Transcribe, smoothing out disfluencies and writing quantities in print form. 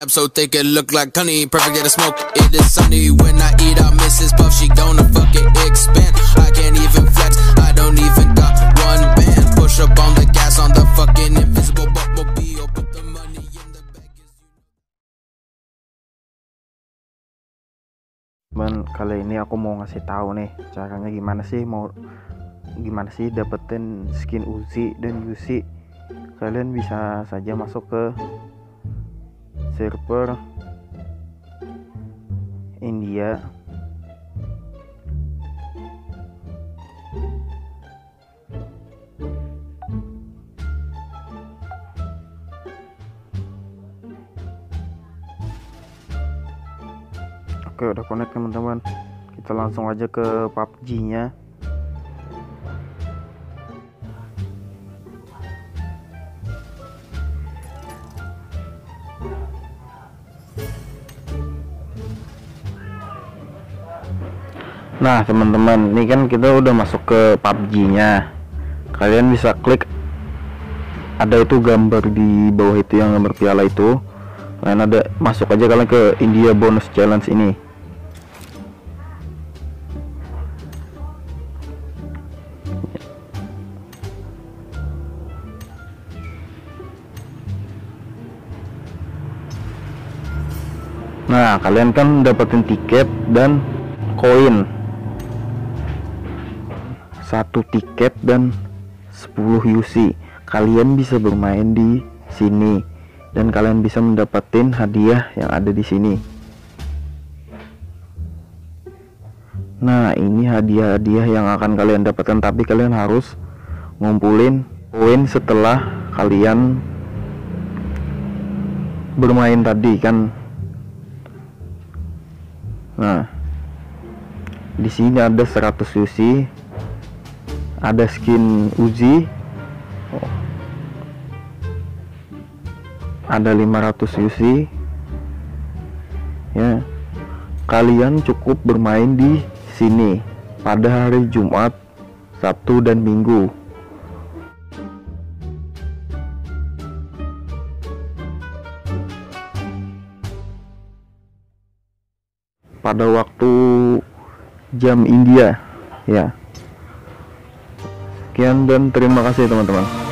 I'm so thick it look like honey, perfect get a smoke. It is sunny when I eat out Mrs. Puff, she gonna fucking expand. I can't even flex, I don't even got one band. Push up on the gas on the fucking invisible Bumblebee. Put the money in the bag. Teman, kali ini aku mau ngasih tahu nih caranya gimana sih dapetin skin Uzi dan Yusi. Kalian bisa saja masuk ke server India. Oke, udah connect teman-teman. Kita langsung aja ke PUBG-nya. Nah teman-teman, ini kan kita udah masuk ke PUBG-nya. Kalian bisa klik, ada itu gambar di bawah itu yang gambar piala itu. Kalian ada masuk aja kalian ke India Bonus Challenge ini. Nah kalian kan dapetin tiket dan koin. 1 tiket dan 10 UC. Kalian bisa bermain di sini dan kalian bisa mendapatkan hadiah yang ada di sini. Nah, ini hadiah-hadiah yang akan kalian dapatkan, tapi kalian harus ngumpulin koin setelah kalian bermain tadi kan. Nah, di sini ada 100 UC. Ada skin Uzi, ada 500 UC ya. Kalian cukup bermain di sini pada hari Jumat, Sabtu dan Minggu. Pada waktu jam India ya. Sekian dan terima kasih teman-teman.